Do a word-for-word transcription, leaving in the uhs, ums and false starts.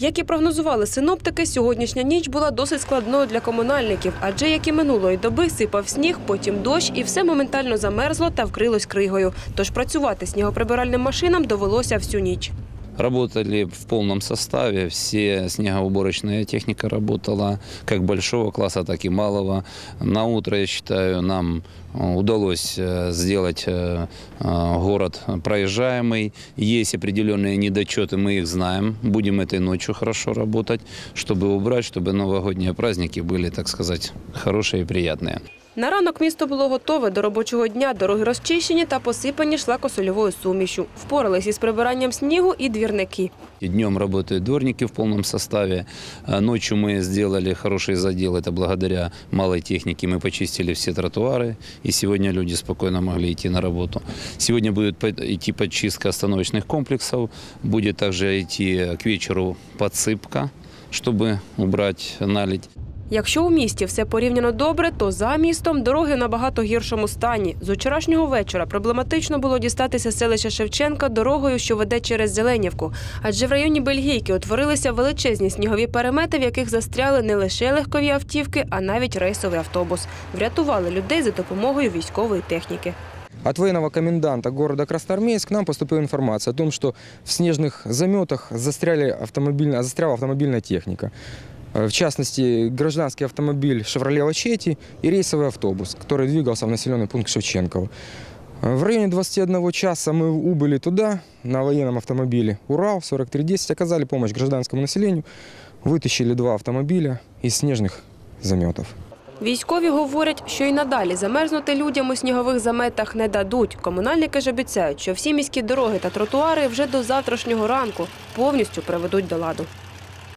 Як і прогнозували синоптики, сьогоднішня ніч була досить складною для комунальників, адже як і минулої доби сипав сніг, потім дощ і все моментально замерзло та вкрилось кригою. Тож працювати снігоприбиральним машинам довелося всю ніч. Работали в полном составе, все снегоуборочная техника работала, как большого класса, так и малого. На утро, я считаю, нам удалось сделать город проезжаемый. Есть определенные недочеты, мы их знаем. Будем этой ночью хорошо работать, чтобы убрать, чтобы новогодние праздники были, так сказать, хорошие и приятные. На ранок місто було готове до робочого дня, дороги розчищені та посипані шлакосольовою сумішю. Впорались із прибиранням снігу і двірники. И днем работают дворники в полном составе. Ночью мы сделали хороший задел, это благодаря малой технике. Мы почистили все тротуары, и сегодня люди спокойно могли идти на работу. Сегодня будет идти подчистка остановочных комплексов, будет также идти к вечеру подсыпка, чтобы убрать наледь. Якщо у місті все порівняно добре, то за містом дороги в набагато гіршому стані. З вчорашнього вечора проблематично було дістатися селища Шевченка дорогою, що веде через Зеленівку. Адже в районі Бельгійки утворилися величезні снігові перемети, в яких застряли не лише легкові автівки, а навіть рейсовий автобус. Врятували людей за допомогою військової техніки. От военного коменданта города Красноармейск нам поступила информация о том, что в снежных заметах застряли автомобильная, застряла автомобильная техника. В частности, гражданский автомобиль «Шевроле Лачетти» и рейсовый автобус, который двигался в населенный пункт Шевченково. В районе двадцати одного часа мы убыли туда, на военном автомобиле «Урал» сорок три десять, оказали помощь гражданскому населению, вытащили два автомобиля из снежных заметов. Військові говорять, що й надалі замерзнути людям у снігових заметах не дадуть. Комунальники ж обіцяють, що всі міські дороги та тротуари вже до завтрашнього ранку повністю приведуть до ладу.